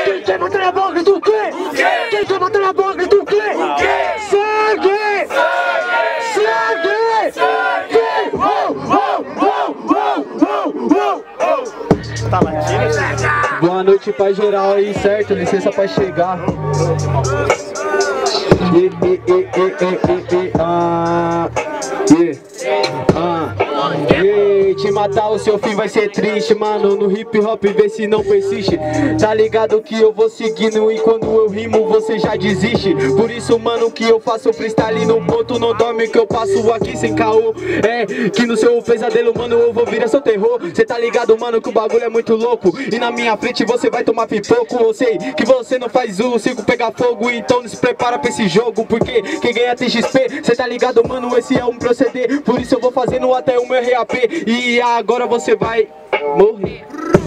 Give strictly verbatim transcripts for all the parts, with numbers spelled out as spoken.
Quem quer matar na boca do quê? Quem quer matar na boca do quê? Sangue! Sangue! Sangue! Oh, oh, oh, oh, oh, oh. Tá latindo? Boa noite pra geral aí, certo? Licença pra chegar. E, e, e, e, e, e, e, ah, e, ah, e, te matar o seu fim vai ser triste, mano. No hip hop vê se não persiste. Tá ligado que eu vou seguindo e quando eu rimo você já desiste. Por isso, mano, que eu faço freestyle no ponto. Não dorme que eu passo aqui sem caô. É, que no seu pesadelo, mano, eu vou virar seu terror. Cê tá ligado, mano, que o bagulho é muito louco. E na minha frente você vai tomar pipoco. Eu sei que você não faz o circo pegar fogo. Então se prepara pra esse jogo, porque quem ganha tem X P. Cê tá ligado, mano, esse é um proceder. Por isso eu vou fazendo até o meu R A P. E agora você vai morrer.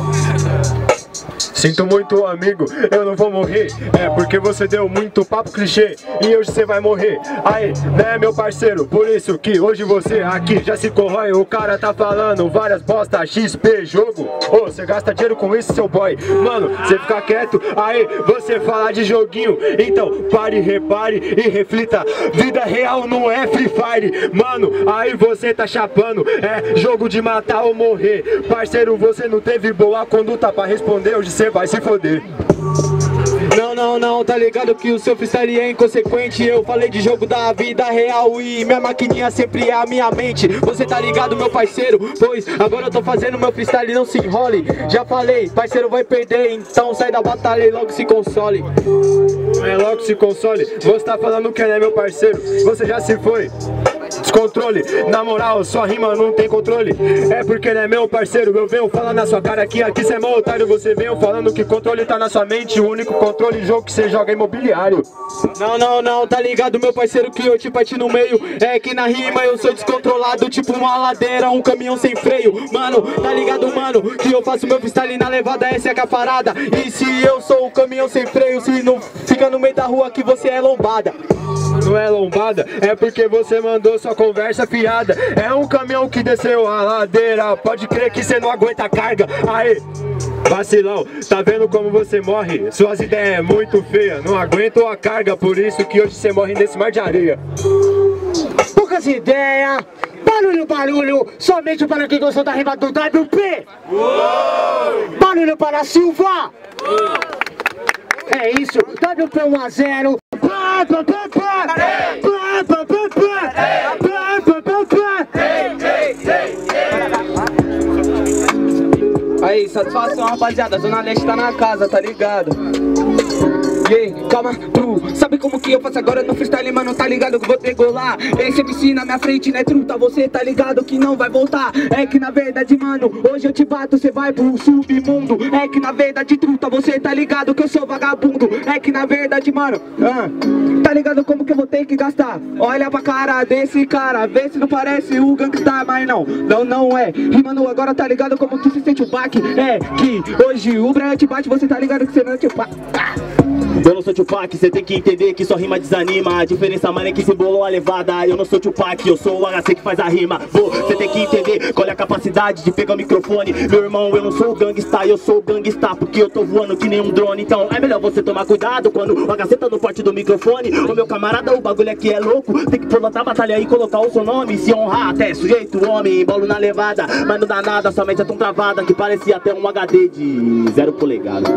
Sinto muito, amigo, eu não vou morrer. É porque você deu muito papo clichê e hoje você vai morrer. Aí, né, meu parceiro? Por isso que hoje você aqui já se corrói. O cara tá falando várias bosta, X P, jogo. Ô, oh, você gasta dinheiro com isso, seu boy. Mano, você fica quieto, aí você fala de joguinho. Então, pare, repare e reflita. Vida real não é Free Fire. Mano, aí você tá chapando. É jogo de matar ou morrer. Parceiro, você não teve boa conduta pra responder. Hoje você vai se foder. Não, não, não, tá ligado que o seu freestyle é inconsequente. Eu falei de jogo da vida real e minha maquininha sempre é a minha mente. Você tá ligado, meu parceiro? Pois agora eu tô fazendo meu freestyle, não se enrole. Já falei, parceiro vai perder, então sai da batalha e logo se console. É, logo se console. Você tá falando que é meu parceiro, você já se foi. Descontrole, na moral, sua rima não tem controle. É porque ele é meu parceiro, eu venho falar na sua cara que aqui cê é mó otário. Você veio falando que controle tá na sua mente. O único controle de jogo que você joga é imobiliário. Não, não, não, tá ligado, meu parceiro, que eu te bati no meio. É que na rima eu sou descontrolado, tipo uma ladeira, um caminhão sem freio. Mano, tá ligado, mano, que eu faço meu freestyle na levada, essa é a caparada. E se eu sou o caminhão sem freio, se não fica no meio da rua que você é lombada. Não é lombada, é porque você mandou sua conversa fiada. É um caminhão que desceu a ladeira, pode crer que você não aguenta a carga. Aí, vacilão, tá vendo como você morre? Suas ideias é muito feia, não aguento a carga. Por isso que hoje você morre nesse mar de areia. Poucas ideias, barulho, barulho, somente para quem gostou da rima do W P. Uou! Barulho para Silva. Uou! É isso, W P um a zero. Aí, satisfação, rapaziada, Zona Leste tá na casa, tá ligado? E aí, calma, true. Sabe como que eu faço agora no freestyle, mano? Tá ligado que vou degolar. Esse M C na minha frente, né, truta? Você tá ligado que não vai voltar. É que na verdade, mano, hoje eu te bato, cê vai pro submundo. É que na verdade, truta, você tá ligado que eu sou vagabundo. É que na verdade, mano, ah, tá ligado como que eu vou ter que gastar? Olha pra cara desse cara, vê se não parece o Gangstar, mas não, não, não é. E mano, agora tá ligado como que se sente o baque. É que hoje o Brian te bate, você tá ligado que você não te bate. Eu não sou Tupac, cê tem que entender que sua rima desanima. A diferença, mano, é que se bolou a levada. Eu não sou Tupac, eu sou o H C que faz a rima. Você tem que entender qual é a capacidade de pegar o microfone. Meu irmão, eu não sou o Gangstar, eu sou o Gangstar, porque eu tô voando que nem um drone. Então é melhor você tomar cuidado quando o H C tá no porte do microfone. Ô meu camarada, o bagulho aqui é louco. Tem que pilotar a batalha e colocar o seu nome. Se honrar até sujeito, homem, bolo na levada. Mas não dá nada, sua mente é tão travada que parecia até um H D de zero polegada.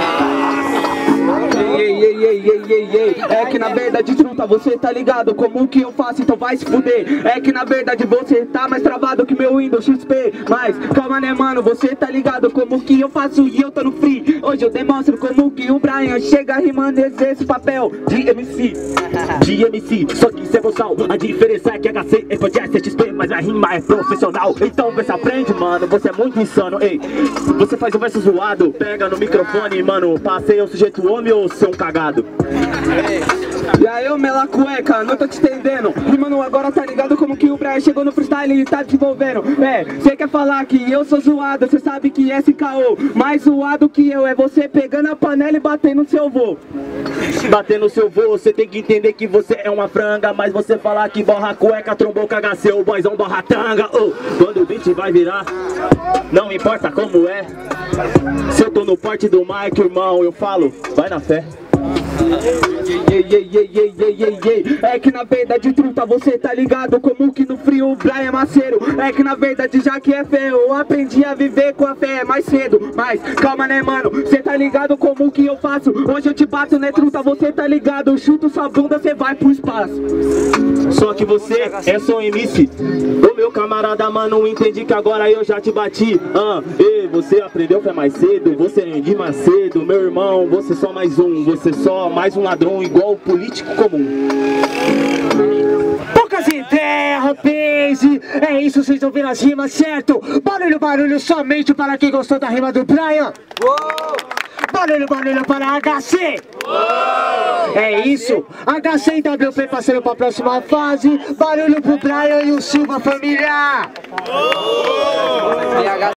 Ei, ei, ei, ei, ei, ei. É que na verdade, truta, você tá ligado como que eu faço, então vai se fuder. É que na verdade você tá mais travado que meu Windows X P. Mas calma, né, mano, você tá ligado como que eu faço e eu tô no free. Hoje eu demonstro como que o Brian chega rimando esse papel de M C. De M C, só que isso é boçal. A diferença é que H C é podcast, é X P, mas a rima é profissional. Então vê se aprende, mano, você é muito insano. Ei, você faz um verso zoado, pega no microfone, mano, passei o sujeito homem ou seu um cagado? E aí, ô mela cueca, não tô te entendendo. E mano, agora tá ligado como que o Brian chegou no freestyle e tá desenvolvendo. É, cê quer falar que eu sou zoado, cê sabe que é esse caô. Mais zoado que eu é você pegando a panela e batendo no seu vô. Bater no seu vô, você tem que entender que você é uma franga. Mas você falar que borra cueca, trombou com H C, o boyzão borra tanga. Oh, quando o beat vai virar, não importa como é. Se eu tô no no porte do Mike, irmão. Eu falo, vai na fé. Yeah, yeah, yeah, yeah, yeah, yeah, yeah. É que na verdade, truta, você tá ligado como que no frio o Brian é maceiro. É que na verdade, já que é fé, eu aprendi a viver com a fé mais cedo. Mas calma, né, mano, cê tá ligado como que eu faço. Hoje eu te bato, né, truta, você tá ligado. Eu chuto sua bunda, cê vai pro espaço. Só que você é só um M C. Ô meu camarada, mano, entendi que agora eu já te bati. Ah, e você aprendeu fé mais cedo, você é de mais cedo. Meu irmão, você só mais um, você só mais um ladrão igual o político comum. Poucas ideias, rapaz. É isso, vocês ouviram as rimas, certo? Barulho, barulho somente para quem gostou da rima do Brian. Barulho, barulho para H C. É isso, H C e W P passando para a próxima fase. Barulho pro Brian e o Silva, família.